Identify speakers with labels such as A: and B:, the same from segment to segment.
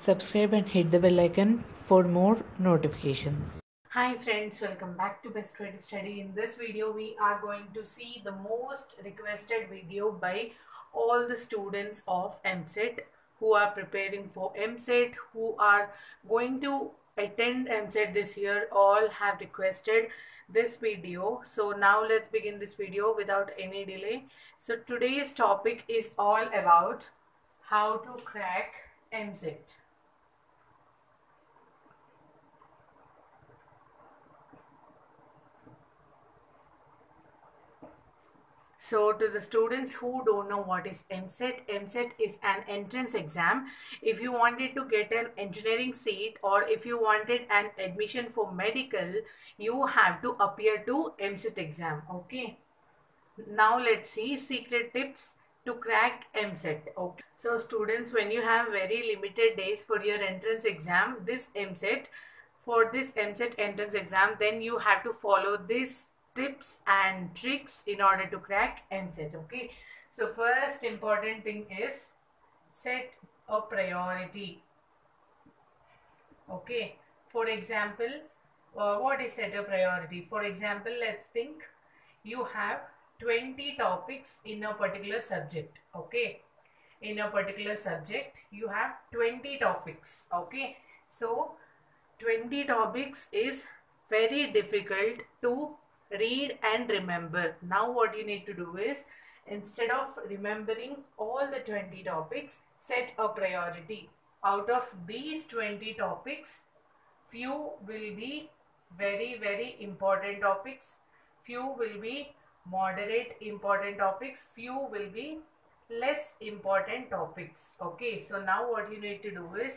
A: subscribe and hit the bell icon for more notifications. Hi friends, welcome back to Best Way to Study. In this video, we are going to see the most requested video by all the students of MCET who are preparing for MCET, who are going to attend MCET this year. All have requested this video. So now let's begin this video without any delay. So today's topic is all about how to crack MCET. So to the students who don't know what is MCET, MCET is an entrance exam. If you wanted to get an engineering seat or if you wanted an admission for medical, you have to appear to MCET exam. Okay. Now let's see secret tips to crack MCET. Okay. So students, when you have very limited days for your entrance exam, for this MCET entrance exam, then you have to follow these tips and tricks in order to crack MCET. Okay. So first important thing is set a priority. Okay. For example, what is set a priority? For example, let's think you have 20 topics in a particular subject. Okay. In a particular subject, you have 20 topics. Okay. So 20 topics is very difficult to read and remember. Now what you need to do is, instead of remembering all the 20 topics, set a priority. Out of these 20 topics, few will be very important topics, few will be moderate important topics, few will be less important topics. Okay, so now what you need to do is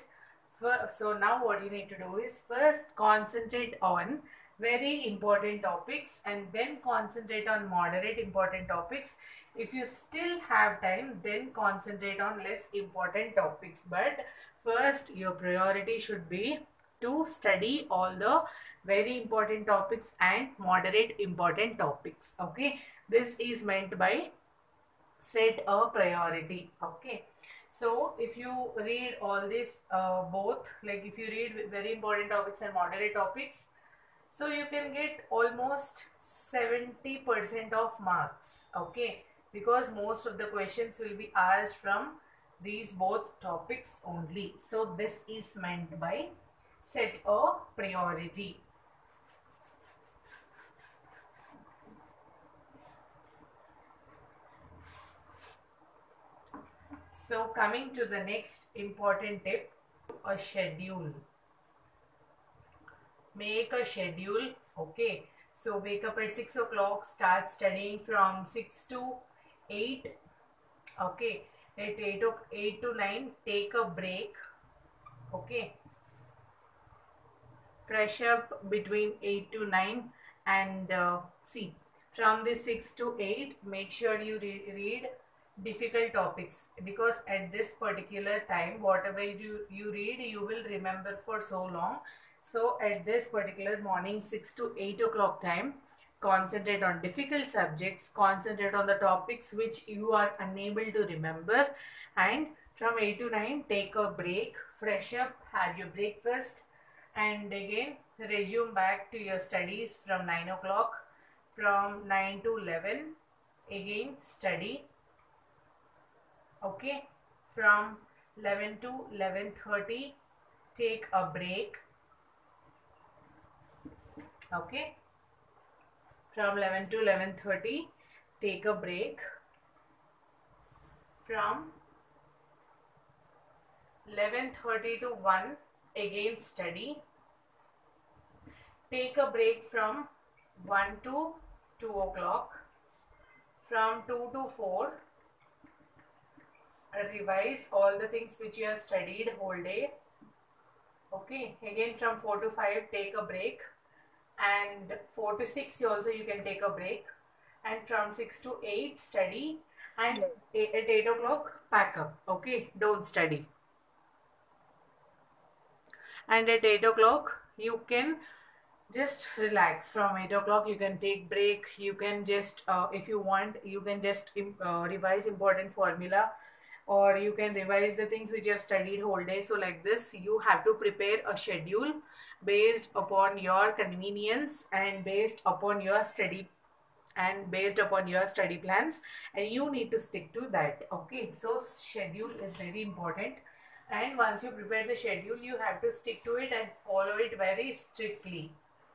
A: first concentrate on very important topics and then concentrate on moderate important topics. If you still have time, then concentrate on less important topics, but first your priority should be to study all the very important topics and moderate important topics. Okay, this is meant by set a priority. Okay, so if you read all this both, like if you read very important topics and moderate topics, so you can get almost 70% of marks. Okay, because most of the questions will be asked from these both topics only. So this is meant by set a priority. So coming to the next important tip, a schedule. Make a schedule. Okay, so wake up at 6 o'clock, start studying from 6 to 8. Okay, at 8 to 9 take a break. Okay, fresh up between 8 to 9 and see, from the 6 to 8 make sure you read difficult topics, because at this particular time whatever you read you will remember for so long. So at this particular morning 6 to 8 o'clock time, concentrate on difficult subjects, concentrate on the topics which you are unable to remember, and from 8 to 9 take a break, fresh up, have your breakfast, and again resume back to your studies from 9 o'clock. From 9 to 11 again study. Okay, from 11 to 11:30 take a break. Okay, from 11 to 11:30 take a break. From 11:30 to 1 again study. Take a break from 1 to 2 o'clock. From 2 to 4 revise all the things which you have studied whole day. Okay, again from 4 to 5 take a break, and 4 to 6 also you can take a break, and from 6 to 8 study, and at 8 o'clock pack up. Okay, don't study, and at 8 o'clock you can just relax. From 8 o'clock you can take break, you can just if you want you can just revise important formula or you can revise the things which you have studied whole day. So like this, you have to prepare a schedule based upon your convenience and based upon your study plans, and you need to stick to that. Okay, so schedule is very important, and once you prepare the schedule, you have to stick to it and follow it very strictly.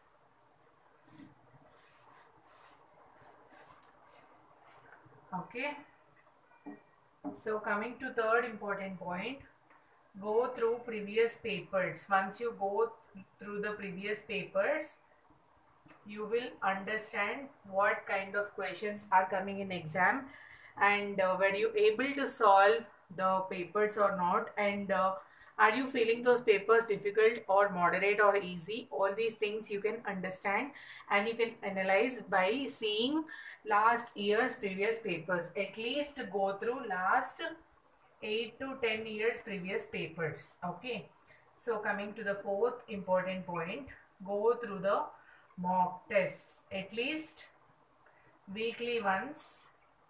A: Okay, so coming to third important point, go through previous papers. Once you go through the previous papers, you will understand what kind of questions are coming in exam, and were you able to solve the papers or not, and are you feeling those papers difficult or moderate or easy. All these things you can understand, and you can analyze by seeing last year's previous papers. At least go through last 8 to 10 years previous papers. Okay, so coming to the fourth important point, go through the mock tests at least weekly once,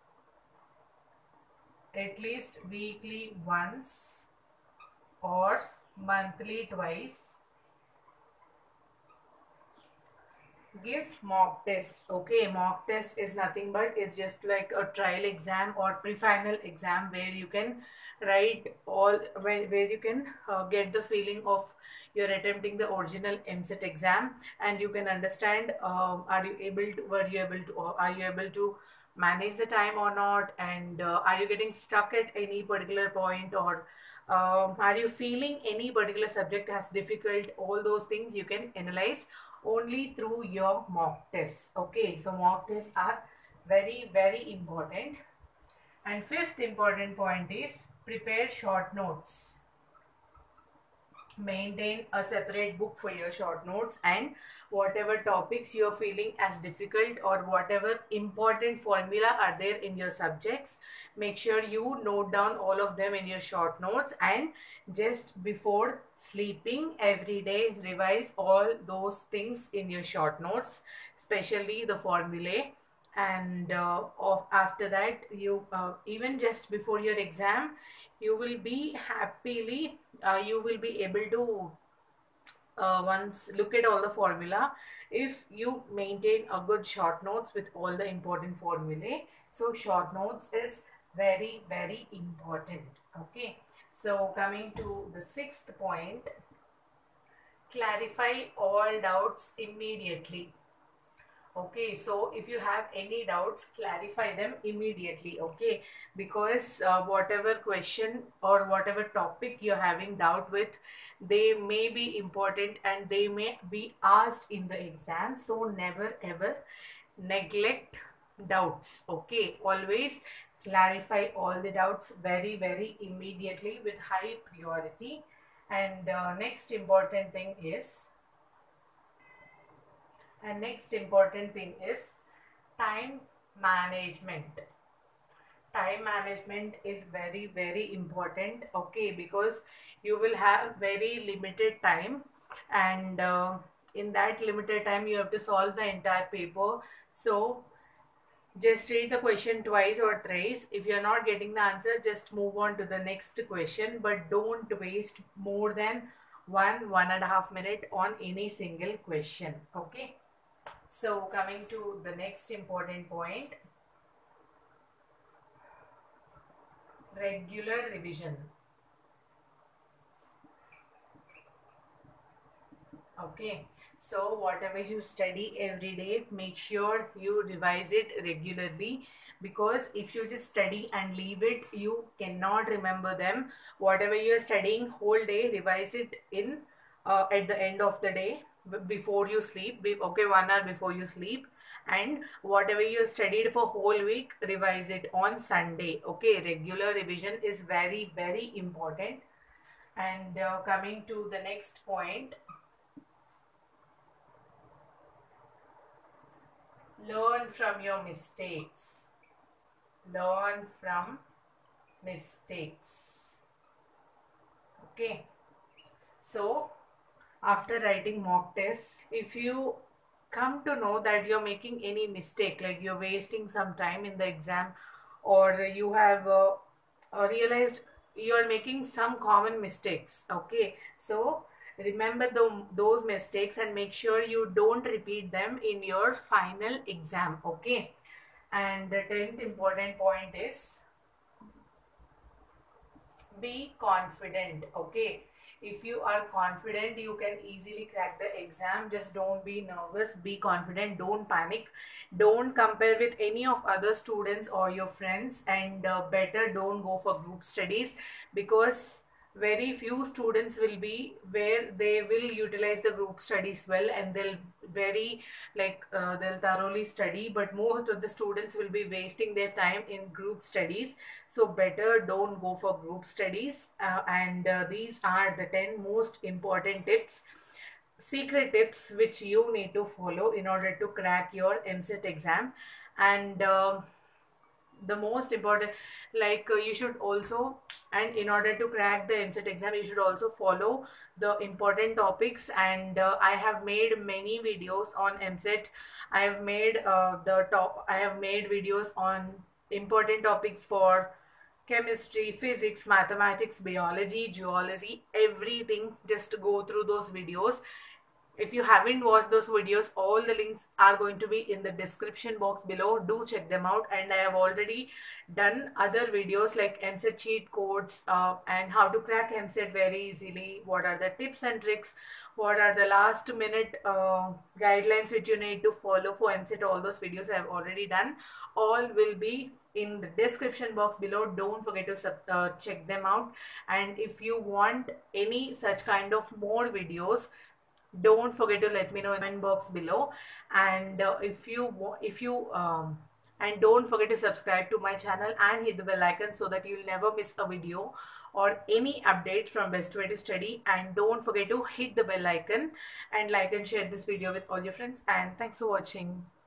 A: or monthly twice. Give mock tests. Okay, mock test is nothing but it's just like a trial exam or pre-final exam where you can write all, where you can get the feeling of you're attempting the original MCET exam, and you can understand are you able to, were you able to, are you able to manage the time or not, and are you getting stuck at any particular point, or are you feeling any particular subject as difficult. All those things you can analyze only through your mock tests. Okay, so mock tests are very, very important. And fifth important point is prepare short notes. Maintain a separate book for your short notes, and whatever topics you are feeling as difficult or whatever important formula are there in your subjects, make sure you note down all of them in your short notes, and just before sleeping every day revise all those things in your short notes, especially the formulae. And after that, you even just before your exam, you will be happily you will be able to once look at all the formula if you maintain a good short notes with all the important formulae. So short notes is very, very important. Okay, so coming to the sixth point, clarify all doubts immediately. Okay, so if you have any doubts, clarify them immediately. Okay, because whatever question or whatever topic you're having doubt with, they may be important and they may be asked in the exam. So never ever neglect doubts. Okay, always clarify all the doubts very, very immediately with high priority. And next important thing is time management. Time management is very, very important. Okay, because you will have very limited time, and in that limited time you have to solve the entire paper. So just read the question twice or thrice. If you're not getting the answer, just move on to the next question, but don't waste more than 1.5 minutes on any single question. Okay, so coming to the next important point, regular revision. Okay, so whatever you study every day, make sure you revise it regularly, because if you just study and leave it, you cannot remember them. Whatever you are studying whole day, revise it in at the end of the day before you sleep. Okay, 1 hour before you sleep. And whatever you studied for whole week, revise it on Sunday. Okay, regular revision is very, very important. And coming to the next point, learn from your mistakes. Learn from mistakes. Okay, so after writing mock tests, if you come to know that you're making any mistake, like you're wasting some time in the exam, or you have realized you are making some common mistakes. Okay, so remember those mistakes and make sure you don't repeat them in your final exam. Okay, and the 10th important point is be confident. Okay, if you are confident you can easily crack the exam. Just don't be nervous, be confident, don't panic, don't compare with any of other students or your friends, and better don't go for group studies, because very few students will be where they will utilize the group studies well, and they'll very they'll thoroughly study, but most of the students will be wasting their time in group studies. So better don't go for group studies. And these are the 10 most important tips, secret tips which you need to follow in order to crack your MCET exam. And the most important, you should also, and in order to crack the MCET exam you should also follow the important topics. And I have made many videos on MCET. I have made videos on important topics for chemistry, physics, mathematics, biology, geology, everything. Just go through those videos. If you haven't watched those videos, all the links are going to be in the description box below. Do check them out. And I have already done other videos like MCET cheat codes, and how to crack MCET very easily. What are the tips and tricks? What are the last minute guidelines which you need to follow for MCET? All those videos I have already done. All will be in the description box below. Don't forget to check them out. And if you want any such kind of more videos, don't forget to let me know in the comment box below. And if you and don't forget to subscribe to my channel and hit the bell icon so that you'll never miss a video or any update from Best Way to Study. And don't forget to hit the bell icon and like and share this video with all your friends. And thanks for watching.